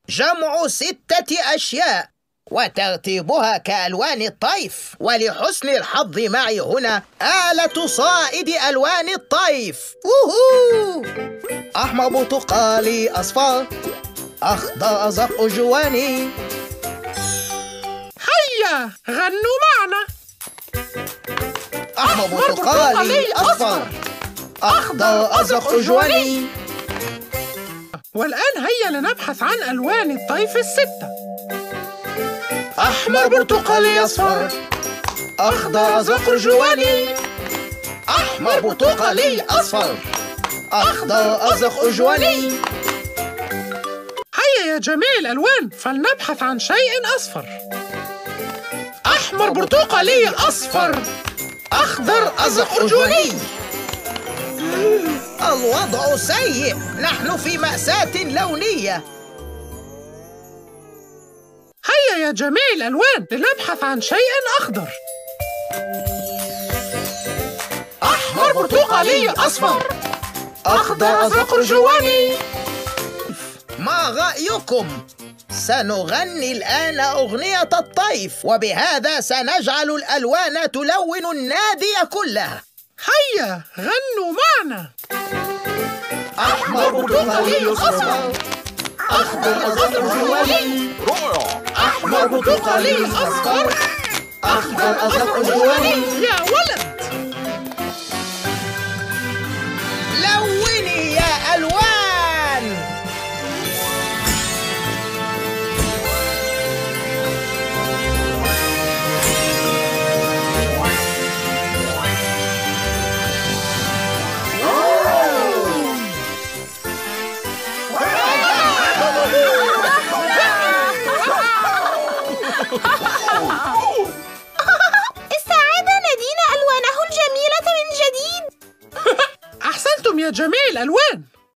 جمع 6 أشياء وترتيبها كألوان الطيف، ولحسن الحظ معي هنا آلة صائد ألوان الطيف. أحمر برتقالي أصفر أخضر أزرق جواني. هيا غنوا معنا. أحمر برتقالي أصفر أخضر أزرق جواني. والآن هيا لنبحث عن ألوان الطيف ال6. أحمر برتقالي أصفر أخضر أزرق جواني. أحمر برتقالي أصفر أخضر أزرق جواني. هيا يا جميع الألوان فلنبحث عن شيء أصفر. أحمر برتقالي أصفر أخضر أزرق جواني. الوضع سيء، نحن في مأساة لونية. هيا يا جميع الألوان لنبحث عن شيء أخضر. أحمر برتقالي أصفر أخضر أزرق جواني. ما رأيكم؟ سنغني الآن أغنية الطيف، وبهذا سنجعل الألوان تلون النادي كله. هيا غنوا معنا. أحمر برتقالي أصفر أخضر أزرق جواني. أحمر برتقالي أصفر أخضر أزرق جواني. يا ولد لوني يا ألوان. استعاد نادينا ألوانه الجميلة من جديد. أحسنتم يا جميع الألوان.